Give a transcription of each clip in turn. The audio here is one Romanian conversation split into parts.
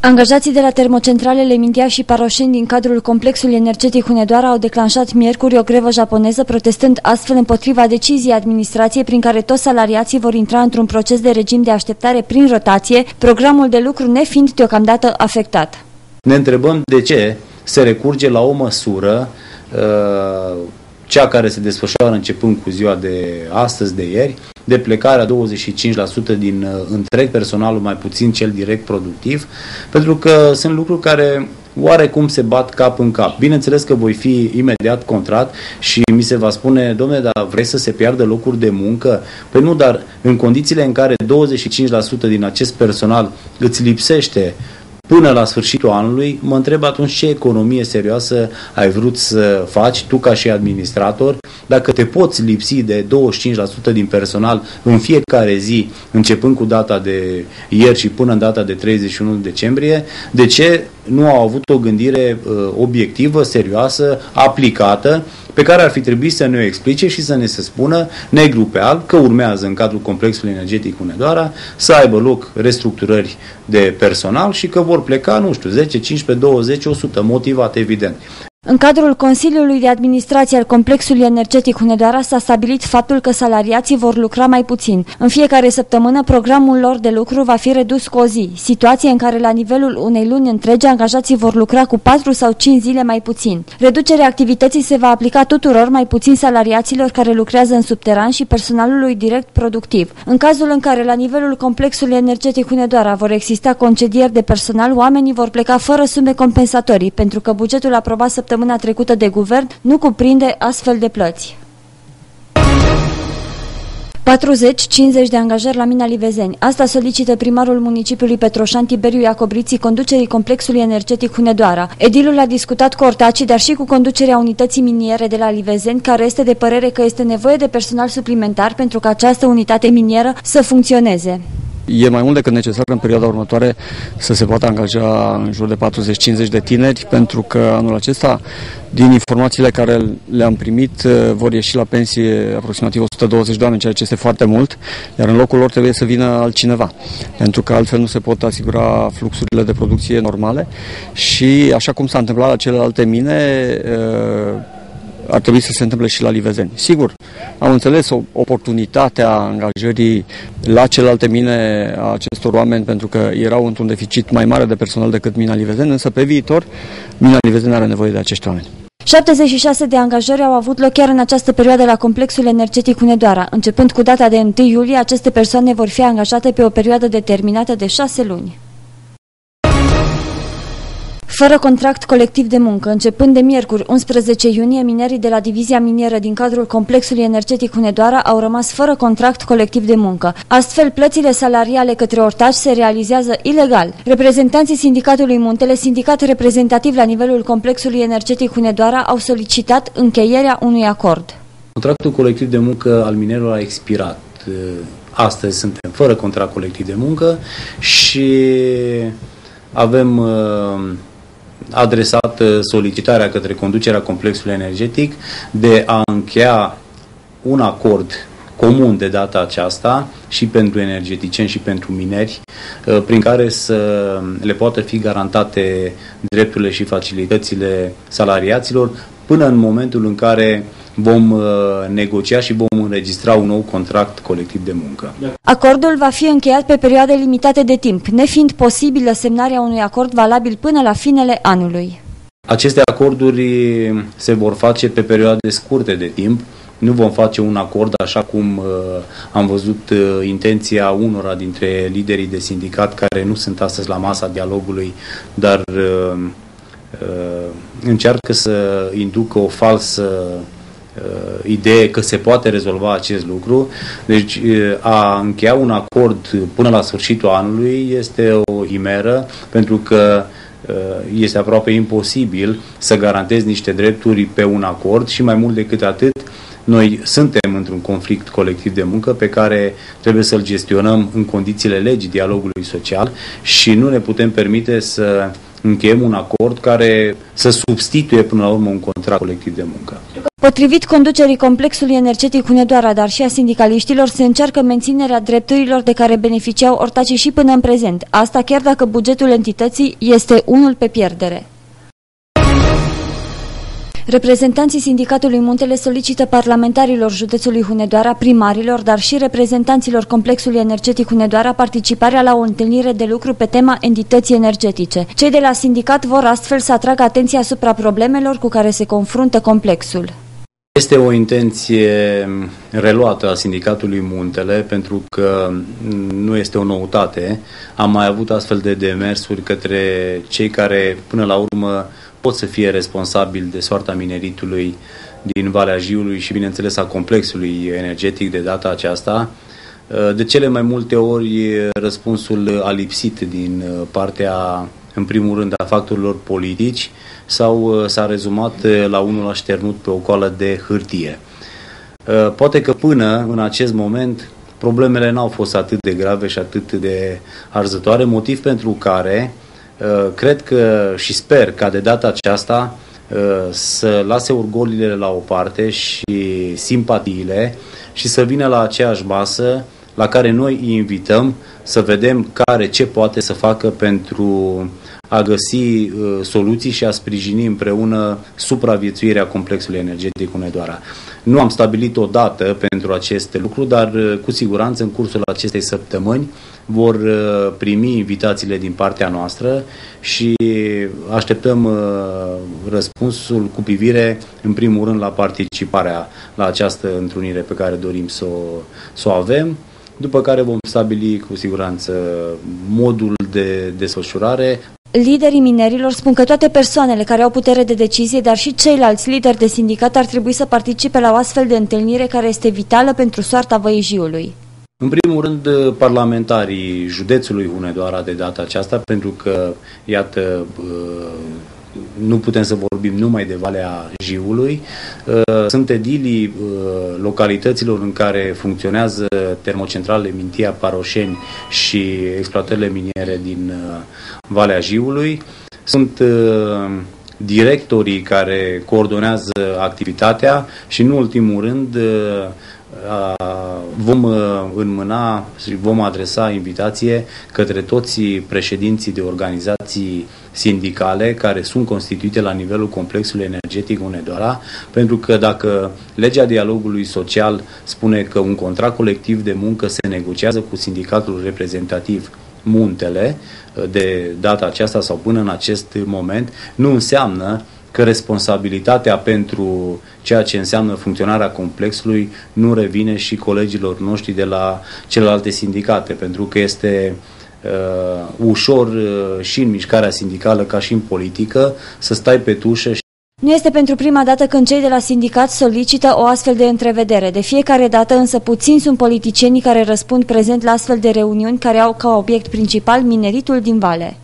Angajații de la termocentralele Mintea și Paroșeni din cadrul complexului energetic Hunedoara au declanșat miercuri o grevă japoneză, protestând astfel împotriva deciziei administrației prin care toți salariații vor intra într-un proces de regim de așteptare prin rotație, programul de lucru nefiind deocamdată afectat. Ne întrebăm de ce se recurge la o măsură, cea care se desfășoară începând cu ziua de astăzi, de ieri, de plecarea 25% din întreg personalul, mai puțin cel direct productiv, pentru că sunt lucruri care oarecum se bat cap în cap. Bineînțeles că voi fi imediat contrat și mi se va spune: dom'le, dar vrei să se piardă locuri de muncă? Păi nu, dar în condițiile în care 25% din acest personal îți lipsește până la sfârșitul anului, mă întreb atunci ce economie serioasă ai vrut să faci tu ca și administrator, dacă te poți lipsi de 25% din personal în fiecare zi, începând cu data de ieri și până în data de 31 decembrie, de ce nu au avut o gândire obiectivă, serioasă, aplicată, pe care ar fi trebuit să ne o explice și să ne se spună negru pe alb că urmează în cadrul complexului energetic Hunedoara să aibă loc restructurări de personal și că vor pleca, nu știu, 10, 15, 20, 100, motivat evident. În cadrul Consiliului de Administrație al complexului energetic Hunedoara s-a stabilit faptul că salariații vor lucra mai puțin. În fiecare săptămână, programul lor de lucru va fi redus cu o zi, situație în care la nivelul unei luni întregi angajații vor lucra cu 4 sau 5 zile mai puțin. Reducerea activității se va aplica tuturor, mai puțin salariaților care lucrează în subteran și personalului direct productiv. În cazul în care la nivelul complexului energetic Hunedoara vor exista concedieri de personal, oamenii vor pleca fără sume compensatorii, pentru că bugetul aprobat săptămâna trecută de guvern nu cuprinde astfel de plăți. 40-50 de angajări la mina Livezeni. Asta solicită primarul municipiului Petroșani Tiberiu Iacobriții conducerii complexului energetic Hunedoara. Edilul a discutat cu ortacii, dar și cu conducerea unității miniere de la Livezeni, care este de părere că este nevoie de personal suplimentar pentru ca această unitate minieră să funcționeze. E mai mult decât necesar în perioada următoare să se poată angaja în jur de 40-50 de tineri, pentru că anul acesta, din informațiile care le-am primit, vor ieși la pensie aproximativ 120 de oameni, ceea ce este foarte mult, iar în locul lor trebuie să vină altcineva, pentru că altfel nu se pot asigura fluxurile de producție normale și, așa cum s-a întâmplat la celelalte mine, ar trebui să se întâmple și la Livezeni. Sigur, am înțeles oportunitatea angajării la celelalte mine a acestor oameni, pentru că erau într-un deficit mai mare de personal decât mina Livezeni, însă pe viitor mina Livezeni are nevoie de acești oameni. 76 de angajări au avut loc chiar în această perioadă la complexul energetic Hunedoara. Începând cu data de 1 iulie, aceste persoane vor fi angajate pe o perioadă determinată de 6 luni. Fără contract colectiv de muncă, începând de miercuri 11 iunie, minerii de la divizia minieră din cadrul complexului energetic Hunedoara au rămas fără contract colectiv de muncă. Astfel, plățile salariale către ortaci se realizează ilegal. Reprezentanții sindicatului Muntele, sindicat reprezentativ la nivelul complexului energetic Hunedoara, au solicitat încheierea unui acord. Contractul colectiv de muncă al minerilor a expirat. Astăzi suntem fără contract colectiv de muncă și avem adresat solicitarea către conducerea complexului energetic de a încheia un acord comun de data aceasta și pentru energeticieni și pentru mineri, prin care să le poată fi garantate drepturile și facilitățile salariaților până în momentul în care vom negocia și vom înregistra un nou contract colectiv de muncă. Acordul va fi încheiat pe perioade limitate de timp, nefiind posibilă semnarea unui acord valabil până la finele anului. Aceste acorduri se vor face pe perioade scurte de timp. Nu vom face un acord așa cum am văzut intenția unora dintre liderii de sindicat care nu sunt astăzi la masa dialogului, dar încearcă să inducă o falsă idee că se poate rezolva acest lucru. Deci a încheia un acord până la sfârșitul anului este o imeră, pentru că este aproape imposibil să garantezi niște drepturi pe un acord și mai mult decât atât, noi suntem într-un conflict colectiv de muncă pe care trebuie să-l gestionăm în condițiile legii dialogului social și nu ne putem permite să încheiem un acord care să substituie până la urmă un contract colectiv de muncă. Potrivit conducerii complexului energetic Hunedoara, dar și a sindicaliștilor, se încearcă menținerea drepturilor de care beneficiau ortacii și până în prezent. Asta chiar dacă bugetul entității este unul pe pierdere. Reprezentanții Sindicatului Muntele solicită parlamentarilor județului Hunedoara, primarilor, dar și reprezentanților complexului energetic Hunedoara participarea la o întâlnire de lucru pe tema entității energetice. Cei de la sindicat vor astfel să atragă atenția asupra problemelor cu care se confruntă complexul. Este o intenție reluată a Sindicatului Muntele, pentru că nu este o noutate. Am mai avut astfel de demersuri către cei care până la urmă pot să fie responsabili de soarta mineritului din Valea Jiului și, bineînțeles, a complexului energetic de data aceasta. De cele mai multe ori răspunsul a lipsit din partea, în primul rând, a factorilor politici sau s-a rezumat la unul așternut pe o coală de hârtie. Poate că până în acest moment problemele n-au fost atât de grave și atât de arzătoare, motiv pentru care cred că și sper ca de data aceasta să lase orgoliile la o parte și simpatiile și să vină la aceeași masă la care noi îi invităm să vedem care ce poate să facă pentru a găsi soluții și a sprijini împreună supraviețuirea complexului energetic Hunedoara. Nu am stabilit o dată pentru aceste lucruri, dar cu siguranță în cursul acestei săptămâni vor primi invitațiile din partea noastră și așteptăm răspunsul cu privire, în primul rând, la participarea la această întrunire pe care dorim să o avem, după care vom stabili cu siguranță modul de desfășurare. Liderii minerilor spun că toate persoanele care au putere de decizie, dar și ceilalți lideri de sindicat ar trebui să participe la o astfel de întâlnire care este vitală pentru soarta Văii Jiului. În primul rând, parlamentarii județului Hunedoara de data aceasta, pentru că, iată, nu putem să vorbim numai de Valea Jiului, sunt edilii localităților în care funcționează termocentralele Mintia, Paroșeni și exploatările miniere din Valea Jiului, sunt directorii care coordonează activitatea și, în ultimul rând, vom înmâna și vom adresa invitație către toți președinții de organizații sindicale care sunt constituite la nivelul complexului energetic Hunedoara, pentru că dacă legea dialogului social spune că un contract colectiv de muncă se negociază cu sindicatul reprezentativ Muntele, de data aceasta sau până în acest moment, nu înseamnă că responsabilitatea pentru ceea ce înseamnă funcționarea complexului nu revine și colegilor noștri de la celelalte sindicate, pentru că este ușor și în mișcarea sindicală ca și în politică să stai pe tușă. Nu este pentru prima dată când cei de la sindicat solicită o astfel de întrevedere. De fiecare dată însă puțini sunt politicienii care răspund prezent la astfel de reuniuni care au ca obiect principal mineritul din Vale.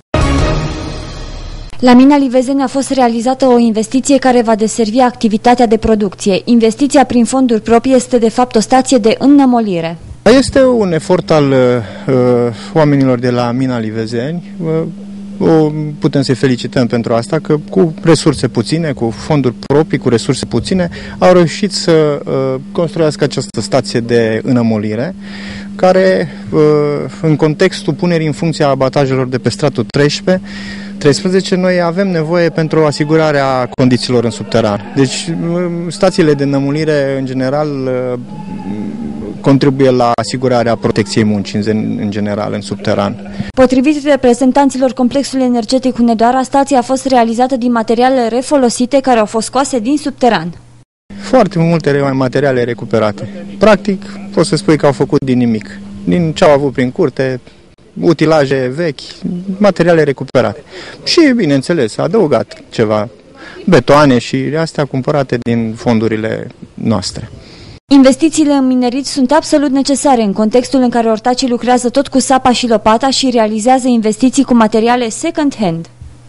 La mina Livezeni a fost realizată o investiție care va deservi activitatea de producție. Investiția prin fonduri proprii este de fapt o stație de înnămolire. Este un efort al oamenilor de la mina Livezeni. Putem să-i felicităm pentru asta, că cu resurse puține, cu fonduri proprii, cu resurse puține, au reușit să construiască această stație de înămolire, care, în contextul punerii în funcție a abatajelor de pe stratul 13, noi avem nevoie pentru asigurarea condițiilor în subteran. Deci, stațiile de înămolire, în general, contribuie la asigurarea protecției muncii în general în subteran. Potrivit reprezentanților complexului energetic Hunedoara, stația a fost realizată din materiale refolosite care au fost scoase din subteran. Foarte multe materiale recuperate. Practic, pot să spui că au făcut din nimic. Din ce au avut prin curte, utilaje vechi, materiale recuperate. Și, bineînțeles, a adăugat ceva betoane și astea cumpărate din fondurile noastre. Investițiile în minerit sunt absolut necesare în contextul în care ortacii lucrează tot cu sapa și lopata și realizează investiții cu materiale second-hand.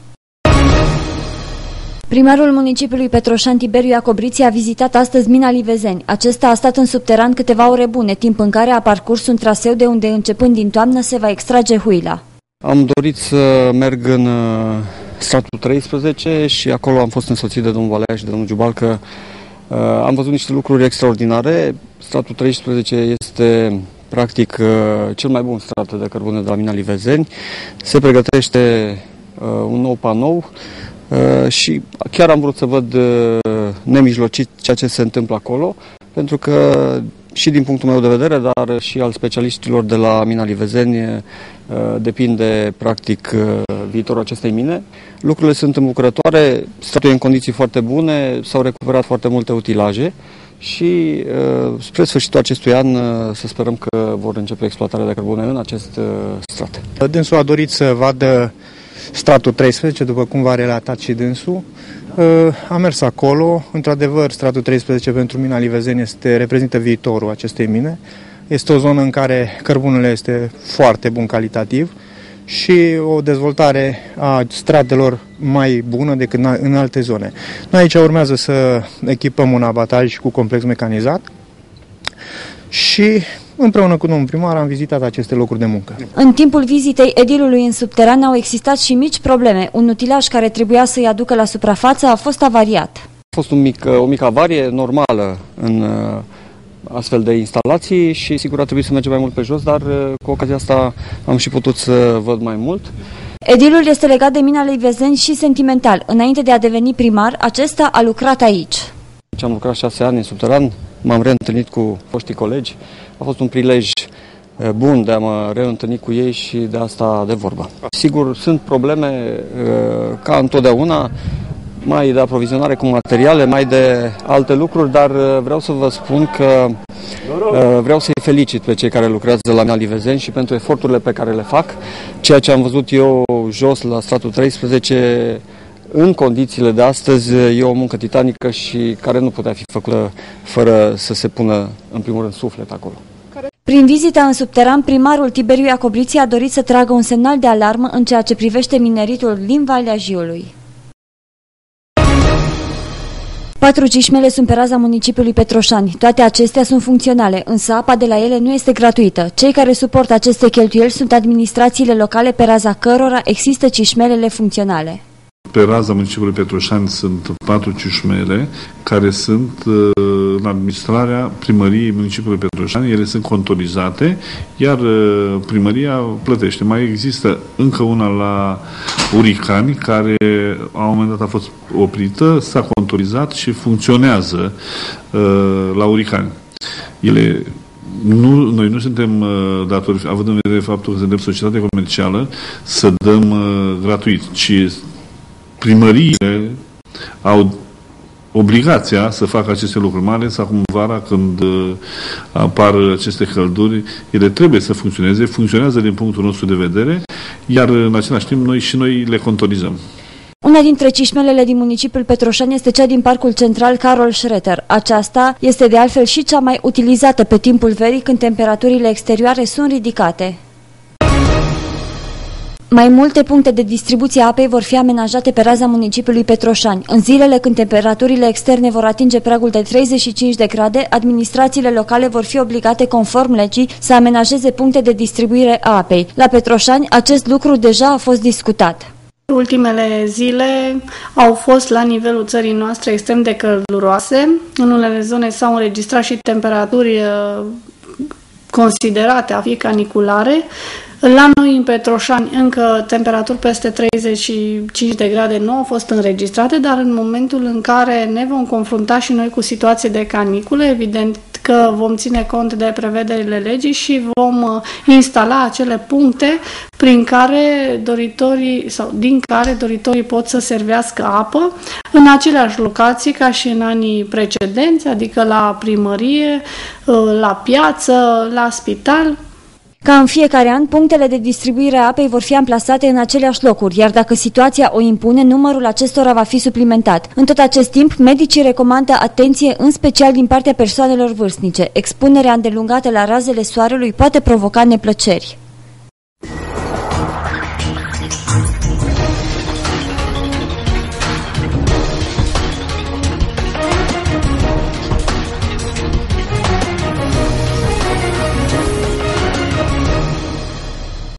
Primarul municipiului Petroșani, Tiberiu Iacobriții, a vizitat astăzi mina Livezeni. Acesta a stat în subteran câteva ore bune, timp în care a parcurs un traseu de unde, începând din toamnă, se va extrage huila. Am dorit să merg în stratul 13 și acolo am fost însoțit de domnul Valea și de domnul Giubalcă. Am văzut niște lucruri extraordinare. Stratul 13 este practic cel mai bun strat de cărbune de la mina Livezeni. Se pregătește un nou panou și chiar am vrut să văd nemijlocit ceea ce se întâmplă acolo, pentru că și din punctul meu de vedere, dar și al specialiștilor de la mina Livezeni depinde practic viitorul acestei mine. Lucrurile sunt îmbucurătoare, stratul e în condiții foarte bune, s-au recuperat foarte multe utilaje și spre sfârșitul acestui an să sperăm că vor începe exploatarea de cărbune în acest strat. Dânsul a dorit să vadă stratul 13, după cum v-a relatat și dânsul. Am mers acolo. Într-adevăr, stratul 13 pentru mina Livezeni reprezintă viitorul acestei mine. Este o zonă în care cărbunele este foarte bun calitativ și o dezvoltare a stratelor mai bună decât în alte zone. Noi aici urmează să echipăm un abataj cu complex mecanizat și împreună cu domnul primar am vizitat aceste locuri de muncă. În timpul vizitei edilului în subteran au existat și mici probleme. Un utilaj care trebuia să-i aducă la suprafață a fost avariat. A fost o mică avarie normală în astfel de instalații și sigur a trebuit să mergem mai mult pe jos, dar cu ocazia asta am și putut să văd mai mult. Edilul este legat de mina Livezeni și sentimental. Înainte de a deveni primar, acesta a lucrat aici. Am lucrat 6 ani în subteran, m-am reîntâlnit cu foștii colegi. A fost un prilej bun de a mă reîntâlni cu ei și de asta de vorba. Sigur, sunt probleme ca întotdeauna, mai de aprovizionare cu materiale, mai de alte lucruri, dar vreau să vă spun că vreau să-i felicit pe cei care lucrează la mina Livezeni și pentru eforturile pe care le fac. Ceea ce am văzut eu jos la stratul 13, în condițiile de astăzi, e o muncă titanică și care nu putea fi făcută fără să se pună, în primul rând, suflet acolo. Prin vizita în subteran, primarul Tiberiu Iacobriții a dorit să tragă un semnal de alarmă în ceea ce privește mineritul din Valea Jiului. 4 cișmele sunt pe raza municipiului Petroșani. Toate acestea sunt funcționale, însă apa de la ele nu este gratuită. Cei care suportă aceste cheltuieli sunt administrațiile locale pe raza cărora există cișmelele funcționale. Pe raza municipiului Petroșani sunt 4 cișmele care sunt în administrarea primăriei municipiului Petroșani. Ele sunt contorizate, iar primăria plătește. Mai există încă una la Uricani, care la un moment dat a fost oprită, s-a contorizat și funcționează la Uricani. Noi nu suntem datori, având în vedere faptul că suntem societate comercială, să dăm gratuit, ci primăriile au obligația să facă aceste lucruri, mai ales acum vara, când apar aceste călduri, ele trebuie să funcționeze, funcționează din punctul nostru de vedere, iar în același timp noi le contorizăm. Una dintre cișmelele din municipiul Petroșani este cea din Parcul Central Carol Schroeter. Aceasta este de altfel și cea mai utilizată pe timpul verii, când temperaturile exterioare sunt ridicate. Mai multe puncte de distribuție a apei vor fi amenajate pe raza municipiului Petroșani. În zilele când temperaturile externe vor atinge pragul de 35 de grade, administrațiile locale vor fi obligate, conform legii, să amenajeze puncte de distribuire a apei. La Petroșani, acest lucru deja a fost discutat. Ultimele zile au fost la nivelul țării noastre extrem de călduroase. În unele zone s-au înregistrat și temperaturi considerate a fi caniculare. La noi, în Petroșani, încă temperaturi peste 35 de grade nu au fost înregistrate, dar în momentul în care ne vom confrunta și noi cu situații de canicule, evident că vom ține cont de prevederile legii și vom instala acele puncte din care doritorii pot să servească apă în aceleași locații ca și în anii precedenți, adică la primărie, la piață, la spital. Ca în fiecare an, punctele de distribuire a apei vor fi amplasate în aceleași locuri, iar dacă situația o impune, numărul acestora va fi suplimentat. În tot acest timp, medicii recomandă atenție, în special din partea persoanelor vârstnice. Expunerea îndelungată la razele soarelui poate provoca neplăceri.